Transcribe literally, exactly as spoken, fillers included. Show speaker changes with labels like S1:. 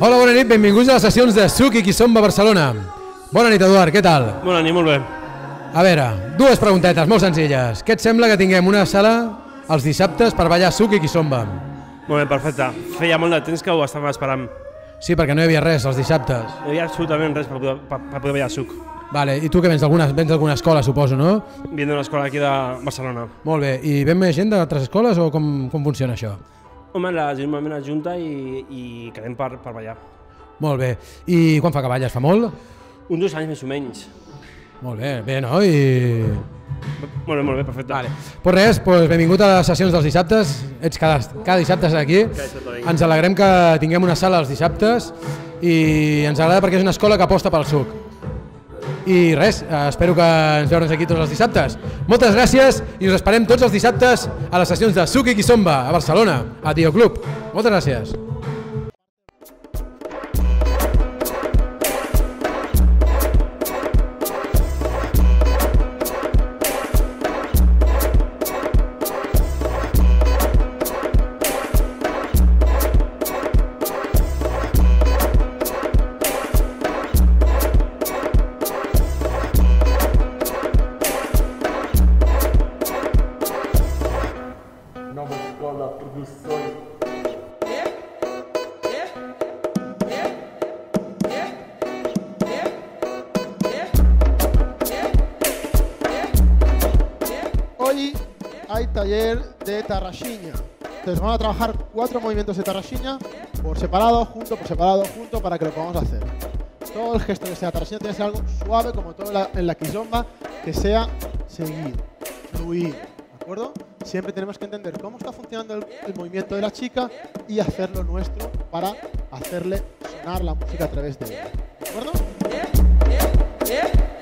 S1: Hola, bona nit, benvinguts a les sessions de Suc i Kizomba Barcelona. Bona nit, Eduard, què tal?
S2: Bona nit, molt bé.
S1: A veure, dues preguntetes molt senzilles. Què et sembla que tinguem una sala els dissabtes per ballar Suc i Kizomba?
S2: Molt bé, perfecte. Feia molt de temps que ho estàvem esperant.
S1: Sí, perquè no hi havia res els dissabtes.
S2: No hi havia absolutament res per poder, per, per poder ballar Suc.
S1: Vale, i tu que vens d'alguna vens d'alguna escola, suposo, no?
S2: Vient d'una escola aquí de Barcelona.
S1: Molt bé, i ven més gent d'altres escoles o com, com funciona això?
S2: Home, la gent normalment es junta i, i quedem per, per ballar.
S1: Molt bé, i quan fa que balles? Fa molt?
S2: Uns dos anys més o menys.
S1: Molt bé, bé, no? I...
S2: Molt bé, molt bé, perfecte.
S1: Vale. Pues res, pues benvingut a les sessions dels dissabtes. Ets cada, cada dissabte aquí. Ens alegrem que tinguem una sala els dissabtes i ens agrada perquè és una escola que aposta pel Suc. I res, espero que ens veure'ns aquí tots els dissabtes. Moltes gràcies i us esperem tots els dissabtes a les sessions de Suc i Kizomba a Barcelona, a Dio Club. Moltes gràcies.
S3: Hoy hay taller de tarraxiña. Entonces vamos a trabajar cuatro movimientos de tarraxiña por separado, junto, por separado, junto, para que lo podamos hacer. Todo el gesto que sea tarraxiña tiene que ser algo suave, como todo en la, en la kizomba, que sea seguido, fluido, ¿de acuerdo? Siempre tenemos que entender cómo está funcionando el, el movimiento de la chica y hacerlo nuestro para hacerle sonar la música a través de ella, ¿de acuerdo?